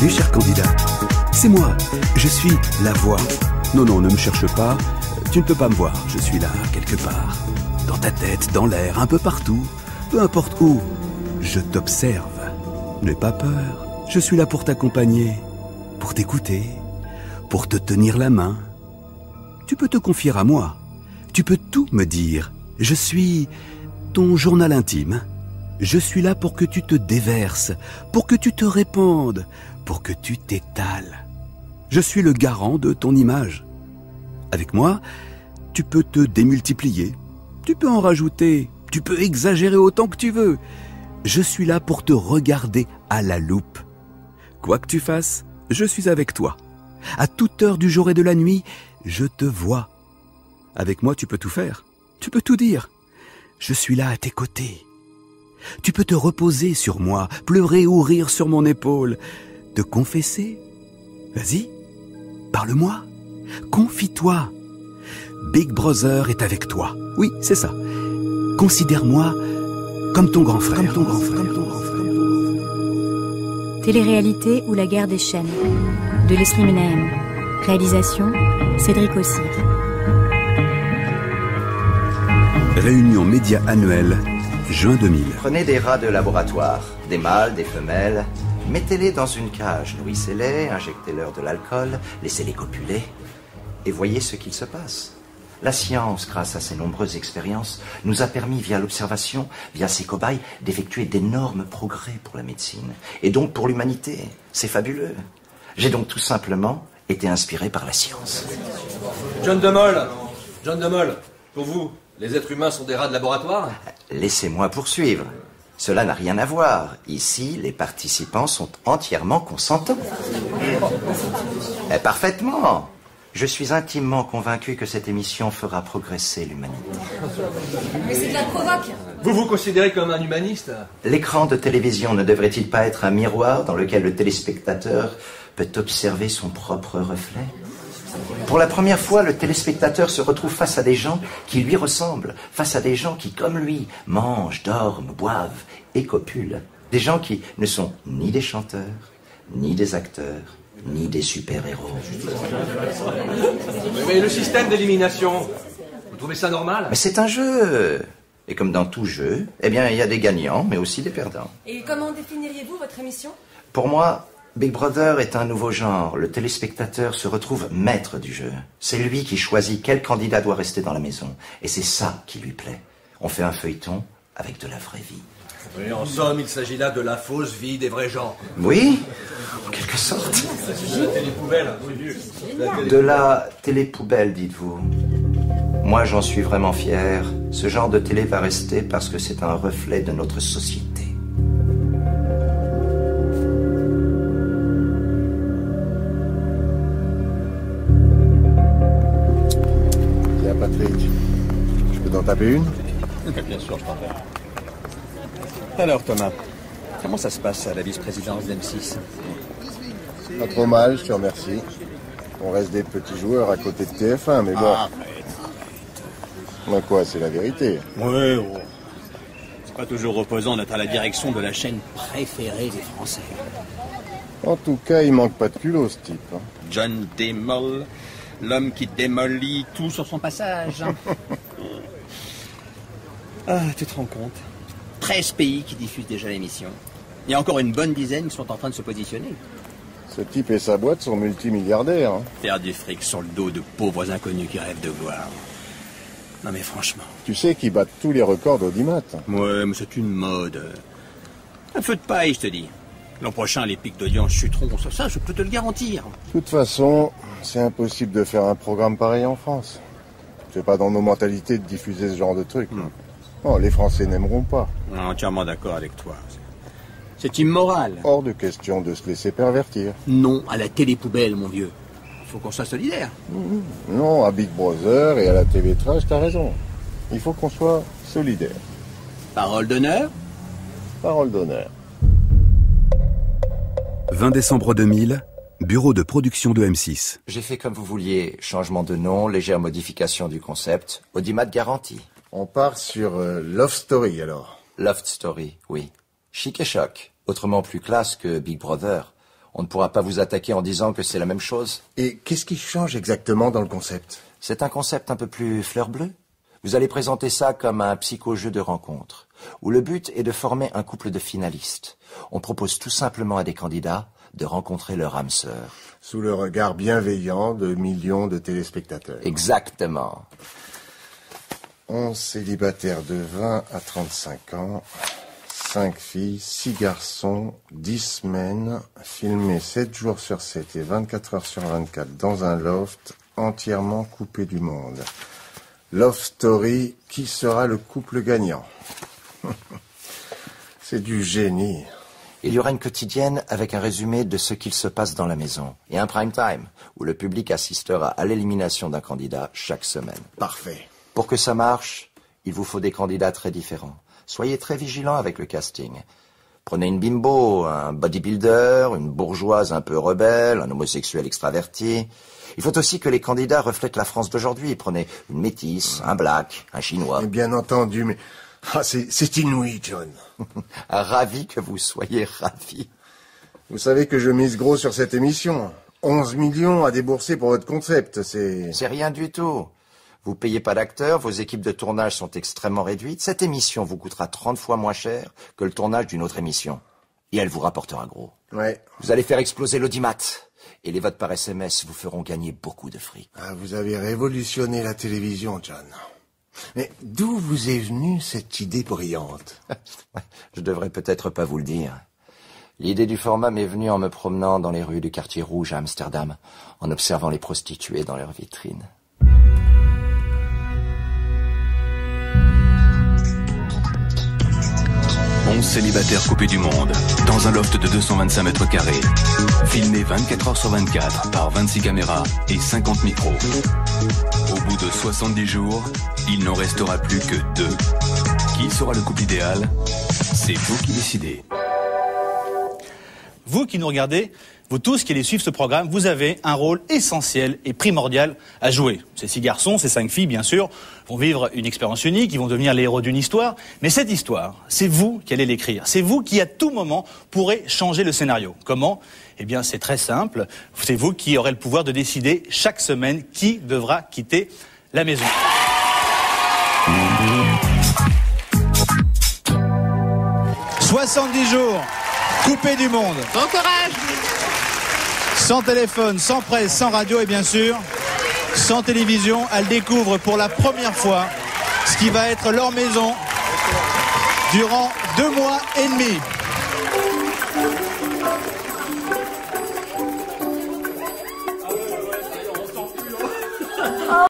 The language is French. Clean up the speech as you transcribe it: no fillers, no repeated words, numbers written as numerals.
Bienvenue, cher candidat. C'est moi, je suis la voix. Non, non, ne me cherche pas. Tu ne peux pas me voir, je suis là, quelque part. Dans ta tête, dans l'air, un peu partout. Peu importe où, je t'observe. N'aie pas peur, je suis là pour t'accompagner, pour t'écouter, pour te tenir la main. Tu peux te confier à moi, tu peux tout me dire. Je suis ton journal intime. Je suis là pour que tu te déverses, pour que tu te répandes, pour que tu t'étales. Je suis le garant de ton image. Avec moi, tu peux te démultiplier, tu peux en rajouter, tu peux exagérer autant que tu veux. Je suis là pour te regarder à la loupe. Quoi que tu fasses, je suis avec toi. À toute heure du jour et de la nuit, je te vois. Avec moi, tu peux tout faire, tu peux tout dire. Je suis là à tes côtés. Tu peux te reposer sur moi, pleurer ou rire sur mon épaule, te confesser. Vas-y, parle-moi, confie-toi. Big Brother est avec toi. Oui, c'est ça. Considère-moi comme ton grand frère. Télé-réalité ou la guerre des chaînes de Leslie Menahem. Réalisation Cédric Ossir. Réunion média annuelle, juin 2000. Prenez des rats de laboratoire, des mâles, des femelles, mettez-les dans une cage, nourrissez-les, injectez-leur de l'alcool, laissez-les copuler, et voyez ce qu'il se passe. La science, grâce à ses nombreuses expériences, nous a permis, via l'observation, via ses cobayes, d'effectuer d'énormes progrès pour la médecine, et donc pour l'humanité. C'est fabuleux. J'ai donc tout simplement été inspiré par la science. John de Mol, pour vous, les êtres humains sont des rats de laboratoire? Laissez-moi poursuivre. Cela n'a rien à voir. Ici, les participants sont entièrement consentants. Parfaitement. Je suis intimement convaincu que cette émission fera progresser l'humanité. Mais c'est de la provoque. Vous vous considérez comme un humaniste? L'écran de télévision ne devrait-il pas être un miroir dans lequel le téléspectateur peut observer son propre reflet? Pour la première fois, le téléspectateur se retrouve face à des gens qui lui ressemblent, face à des gens qui, comme lui, mangent, dorment, boivent et copulent. Des gens qui ne sont ni des chanteurs, ni des acteurs, ni des super-héros. Mais le système d'élimination, vous trouvez ça normal? Mais c'est un jeu. Et comme dans tout jeu, eh bien, il y a des gagnants, mais aussi des perdants. Et comment définiriez-vous votre émission? Pour moi, Big Brother est un nouveau genre. Le téléspectateur se retrouve maître du jeu. C'est lui qui choisit quel candidat doit rester dans la maison. Et c'est ça qui lui plaît. On fait un feuilleton avec de la vraie vie. Oui, en somme, il s'agit là de la fausse vie des vrais gens. Oui, en quelque sorte. La télépoubelle. De la télépoubelle, dites-vous. Moi, j'en suis vraiment fier. Ce genre de télé va rester parce que c'est un reflet de notre société. Tiens, Patrick, je peux t'en taper une? Bien sûr, je t'en fais. Alors, Thomas, comment ça se passe à la vice-présidence d'M6? Pas trop mal, je te remercie. On reste des petits joueurs à côté de TF1, mais bon... Mais quoi, c'est la vérité. Ouais, oh. C'est pas toujours reposant d'être à la direction de la chaîne préférée des Français. En tout cas, il manque pas de culot, ce type. John Démol, l'homme qui démolit tout sur son passage. Ah, tu te rends compte? 13 pays qui diffusent déjà l'émission. Il y a encore une bonne dizaine qui sont en train de se positionner. Ce type et sa boîte sont multimilliardaires. Hein. Faire du fric sur le dos de pauvres inconnus qui rêvent de voir. Non mais franchement... Tu sais qu'ils battent tous les records d'audimat. Ouais, mais c'est une mode. Un feu de paille, je te dis. L'an prochain, les pics d'audience chuteront. Ça, je peux te le garantir. De toute façon, c'est impossible de faire un programme pareil en France. C'est pas dans nos mentalités de diffuser ce genre de truc. Oh, les Français n'aimeront pas. Entièrement d'accord avec toi. C'est immoral. Hors de question de se laisser pervertir. Non à la télépoubelle, mon vieux. Faut qu'on soit solidaire. Non, à Big Brother et à la TV Trash, t'as raison. Il faut qu'on soit solidaire. Parole d'honneur? Parole d'honneur. 20 décembre 2000, bureau de production de M6. J'ai fait comme vous vouliez. Changement de nom, légère modification du concept. Audimat garanti. On part sur Love Story, alors. Love Story, oui. Chic et choc. Autrement plus classe que Big Brother. On ne pourra pas vous attaquer en disant que c'est la même chose. Et qu'est-ce qui change exactement dans le concept? C'est un concept un peu plus fleur bleue. Vous allez présenter ça comme un psycho-jeu de rencontre, où le but est de former un couple de finalistes. On propose tout simplement à des candidats de rencontrer leur âme sœur. Sous le regard bienveillant de millions de téléspectateurs. Exactement. 11 célibataires de 20 à 35 ans, 5 filles, 6 garçons, 10 semaines, filmés 7 jours sur 7 et 24 heures sur 24 dans un loft entièrement coupé du monde. Love Story, qui sera le couple gagnant? C'est du génie. Il y aura une quotidienne avec un résumé de ce qu'il se passe dans la maison. Et un prime time, où le public assistera à l'élimination d'un candidat chaque semaine. Parfait. Pour que ça marche, il vous faut des candidats très différents. Soyez très vigilants avec le casting. Prenez une bimbo, un bodybuilder, une bourgeoise un peu rebelle, un homosexuel extraverti. Il faut aussi que les candidats reflètent la France d'aujourd'hui. Prenez une métisse, un black, un chinois. Et bien entendu, mais... c'est inouï, John. Ravi que vous soyez ravi. Vous savez que je mise gros sur cette émission. 11 millions à débourser pour votre concept, c'est... C'est rien du tout. Vous payez pas d'acteurs, vos équipes de tournage sont extrêmement réduites. Cette émission vous coûtera 30 fois moins cher que le tournage d'une autre émission. Et elle vous rapportera gros. Ouais. Vous allez faire exploser l'audimat. Et les votes par SMS vous feront gagner beaucoup de fric. Ah, vous avez révolutionné la télévision, John. Mais d'où vous est venue cette idée brillante? Je devrais peut-être pas vous le dire. L'idée du format m'est venue en me promenant dans les rues du quartier rouge à Amsterdam, en observant les prostituées dans leurs vitrines. Célibataires coupés du monde, dans un loft de 225 mètres carrés. Filmé 24 heures sur 24 par 26 caméras et 50 micros. Au bout de 70 jours, il n'en restera plus que 2. Qui sera le couple idéal? C'est vous qui décidez. Vous qui nous regardez, vous tous qui allez suivre ce programme, vous avez un rôle essentiel et primordial à jouer. Ces 6 garçons, ces 5 filles, bien sûr, vont vivre une expérience unique, ils vont devenir les héros d'une histoire. Mais cette histoire, c'est vous qui allez l'écrire. C'est vous qui, à tout moment, pourrez changer le scénario. Comment? Eh bien, c'est très simple. C'est vous qui aurez le pouvoir de décider chaque semaine qui devra quitter la maison. 70 jours, coupés du monde. Bon courage! Sans téléphone, sans presse, sans radio et bien sûr, sans télévision, elle découvre pour la première fois ce qui va être leur maison durant 2 mois et demi.